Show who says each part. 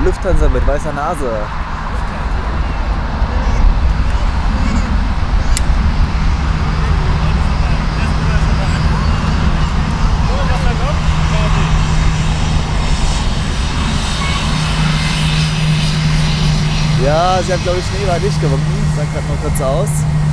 Speaker 1: Lufthansa mit weißer Nase. Ja, sie hat glaube ich Schneeball nicht gewunken. Sah gerade mal kurz aus.